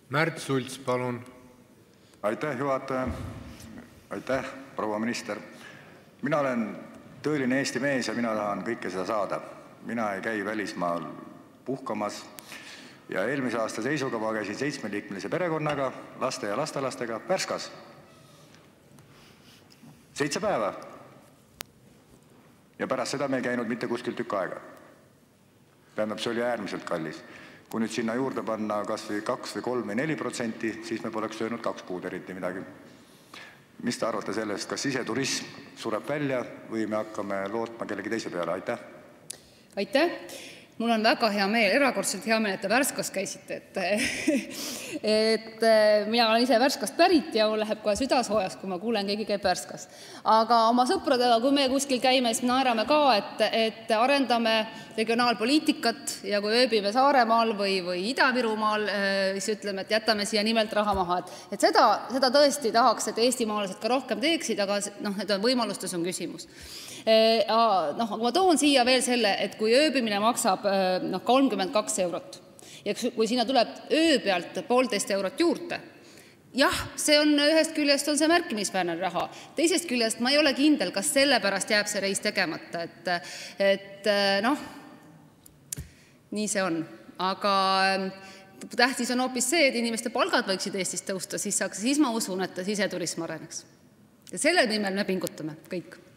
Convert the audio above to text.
Märt Sults, palun. Aitäh, juhataja. Aitäh, proua minister. Mina olen tõeline Eesti mees ja mina tahan kõike seda saada. Mina ei käi välismaal puhkamas ja eelmise aasta seisuga ma käisin 7-liikmelise perekonnaga, laste ja lastelastega Värskas. 7 päeva. Ja pärast seda me ei käinud mitte kuskil tükk aega. Tähendab, see oli äärmiselt kallis. Kui nüüd sinna juurde panna kas või 2 või 3 või 4%, siis me poleks söönud 2 kuud eriti midagi. Mis te arvate sellest, kas siseturism sureb välja või me hakkame lootma kellegi teise peale? Aitäh! Aitäh! Mul on väga hea meel, erakordselt hea meel, et te Värskas käisite. Mina olen ise Värskast pärit ja mul läheb kohe süda soojaks, kui ma kuulen, keegi käib Värskas. Aga oma sõpradega, kui me kuskil käime, siis naerame ka, et arendame regionaalpoliitikat ja kui ööbime Saaremaal või Ida-Virumaal, siis ütleme, et jätame siia nimelt raha maha. Et seda tõesti tahaks, et eestimaalased ka rohkem teeksid, aga need võimalustes on küsimus. Aga ma toon siia veel selle, et kui ööbimine maksab 32 eurot ja kui sinna tuleb öö pealt 1,5 eurot juurde, jah, see on ühest küljest on see märkimisväärne raha. Teisest küljest ma ei ole kindel, kas selle pärast jääb see reis tegemata. Nii see on. Aga tähtis on hoopis see, et inimeste palgad võiksid Eestis tõusta, siis ma usun, et siseturism areneks. Ja selle nimel me pingutame kõik.